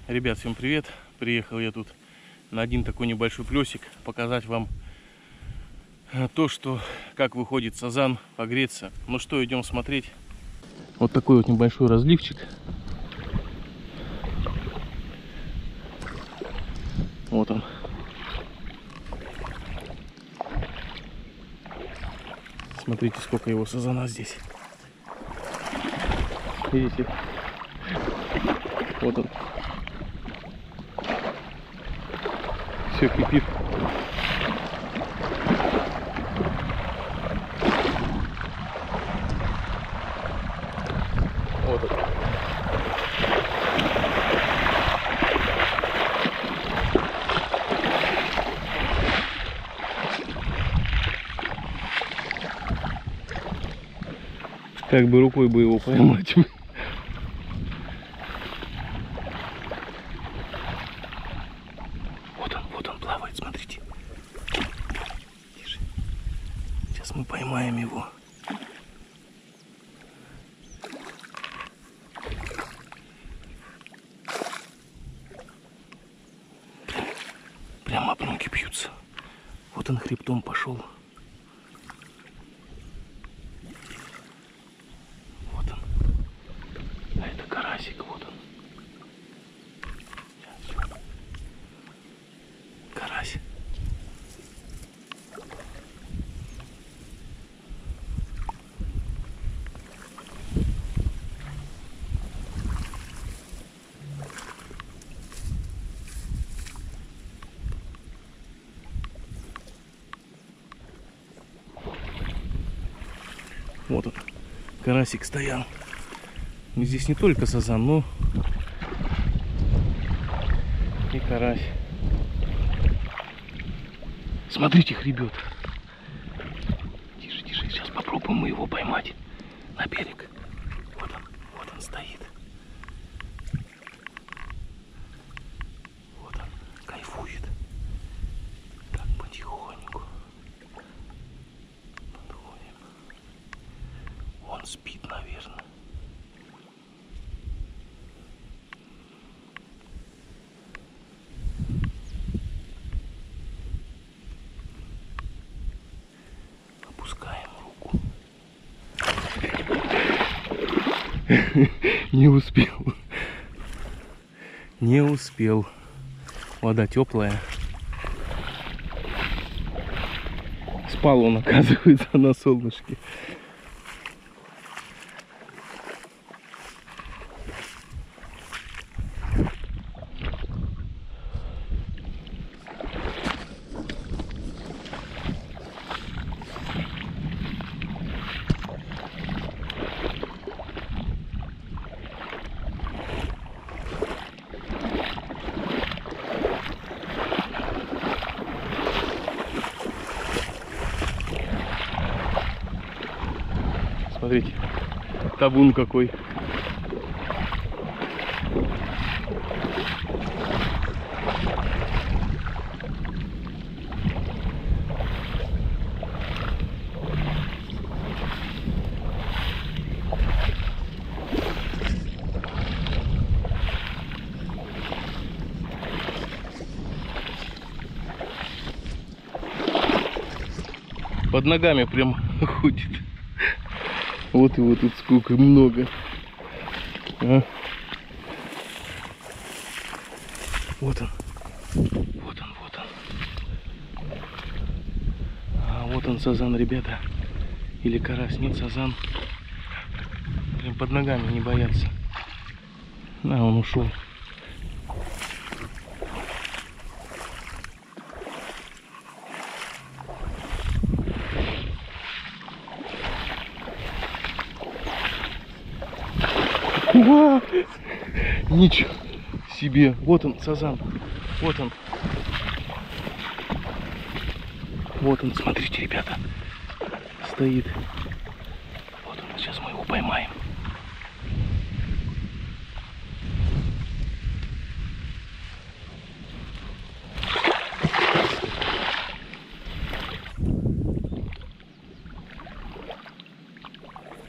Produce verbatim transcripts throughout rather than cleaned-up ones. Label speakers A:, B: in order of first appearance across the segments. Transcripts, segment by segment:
A: Ребят, всем привет! Приехал я тут на один такой небольшой плесик показать вам то, что как выходит сазан погреться. Ну что, идем смотреть. Вот такой вот небольшой разливчик. Вот он. Смотрите, сколько его сазана здесь. Видите? Вот он. Все кипит. Вот он. Как бы рукой бы его поймать. Вот он, вот он плавает, смотрите. Тише. Сейчас мы поймаем его. Прямо об ноги бьются. Вот он хребтом пошел. Вот он. А это карасик, вот он. Сейчас. Карась. Вот он, карасик стоял. Здесь не только сазан, но и карась. Смотрите, хребет. Тише, тише, сейчас попробуем мы его поймать на берег. Вот он, вот он стоит. Вот он, кайфует. Так, потихоньку. Подходим. Он спит, наверное. Опускаем руку. Не успел. Не успел. Вода теплая. Спал он, оказывается, на солнышке. Смотрите, табун какой. Под ногами прям ходит. Вот его тут сколько много. А? Вот он. Вот он, вот он. А вот он, сазан, ребята. Или карась. Нет, сазан. Прям под ногами не боятся. А, он ушел. Уа! Ничего себе. Вот он, сазан. Вот он. Вот он, смотрите, ребята. Стоит. Вот он, сейчас мы его поймаем.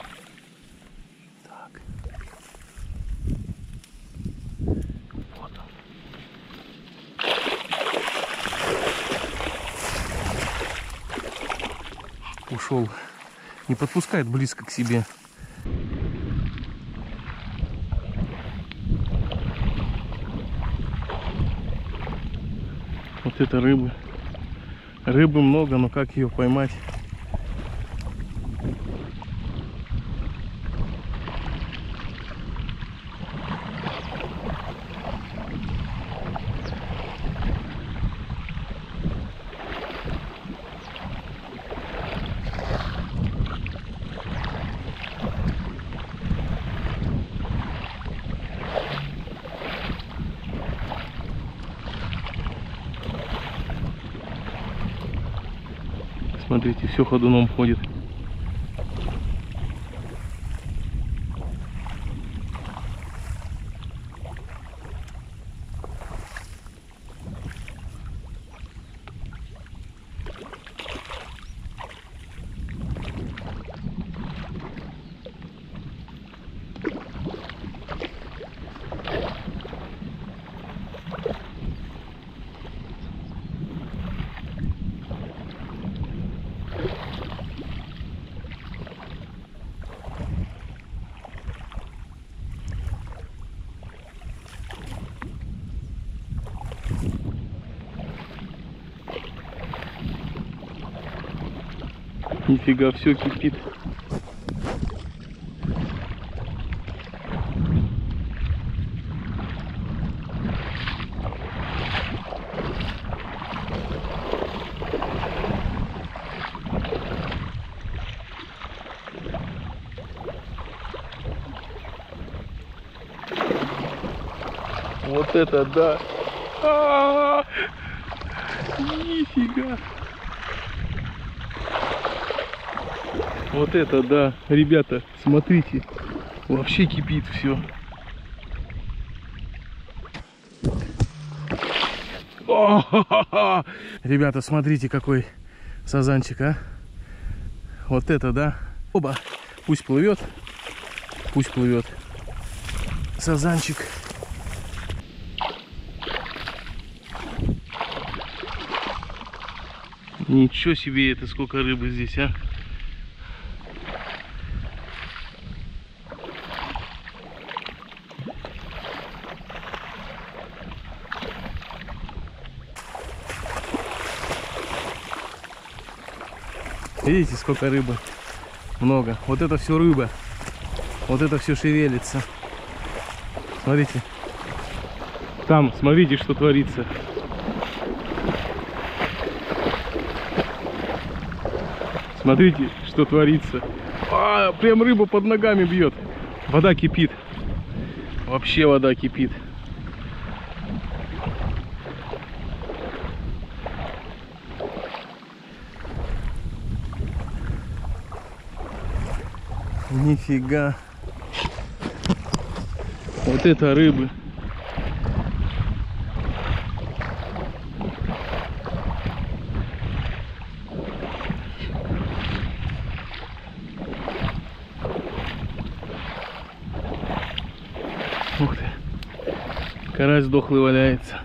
A: Так. Вот он. пошел. Не подпускает близко к себе. Вот это рыбы. Рыбы много, но как ее поймать? Смотрите, все ходуном ходит. Нифига, все кипит. Вот это да! А-а-а! Нифига! Вот это да, ребята, смотрите, вообще кипит все. О-ха-ха-ха! Ребята, смотрите, какой сазанчик, а? Вот это да. Оба, пусть плывет, пусть плывет. Сазанчик. Ничего себе, это сколько рыбы здесь, а? Видите, сколько рыбы? Много. Вот это все рыба. Вот это все шевелится. Смотрите. Там, смотрите, что творится. Смотрите, что творится. А, прям рыба под ногами бьет. Вода кипит. Вообще вода кипит. Нифига. Вот это рыбы. Ух ты. Карась дохлый валяется.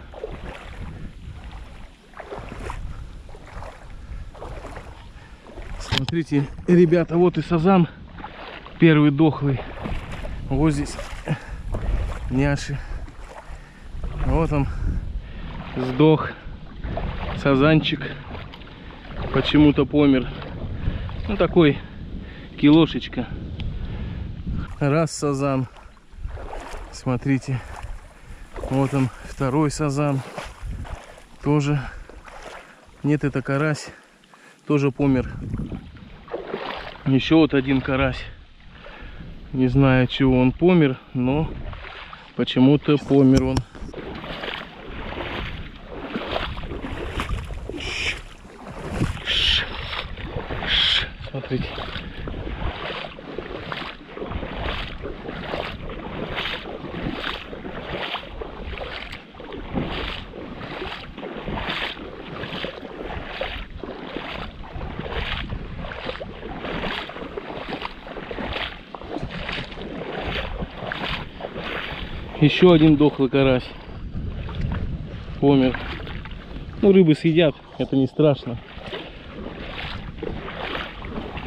A: Смотрите, ребята, вот и сазан. Первый дохлый. Вот здесь няши. Вот он сдох. Сазанчик. Почему-то помер. Ну такой килошечка. Раз сазан. Смотрите. Вот он второй сазан. Тоже. Нет, это карась. Тоже помер. Еще вот один карась. Не знаю, от чего он помер, но почему-то помер он. Смотрите. Еще один дохлый карась. Помер. Ну, рыбы съедят, это не страшно.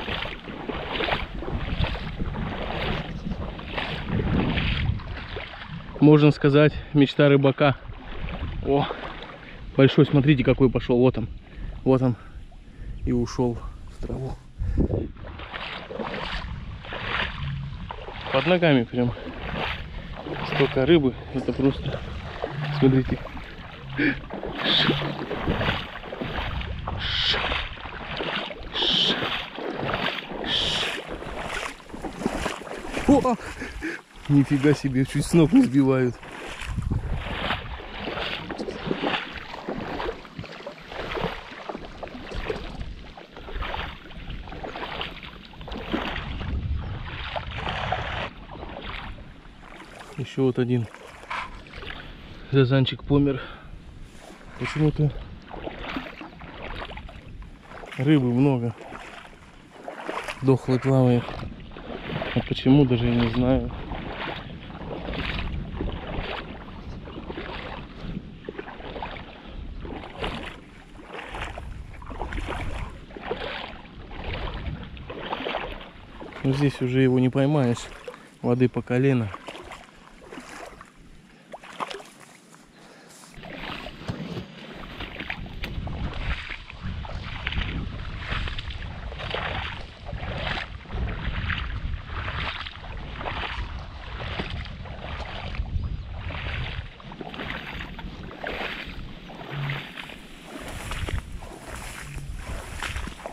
A: можно сказать, мечта рыбака. О, большой, смотрите, какой пошел. Вот он, вот он. И ушел в траву. Под ногами прям столько рыбы. Это просто, смотрите. О! Нифига себе, чуть с ног не сбивают. Еще вот один сазанчик помер. Почему-то рыбы много. Дохлый плавает. А почему, даже я не знаю. Но здесь уже его не поймаешь. Воды по колено.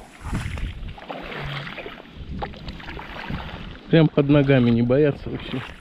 A: Прям под ногами не боятся вообще.